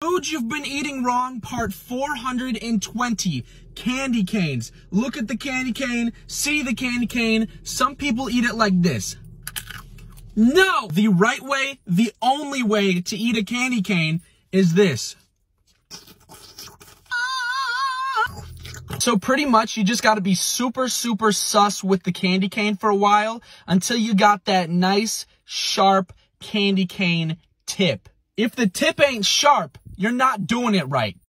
Food you've been eating wrong, part 420. Candy canes. Look at the candy cane, see the candy cane. Some people eat it like this. No! The right way, the only way to eat a candy cane is this. So pretty much you just got to be super sus with the candy cane for a while until you got that nice, sharp candy cane tip. If the tip ain't sharp, you're not doing it right.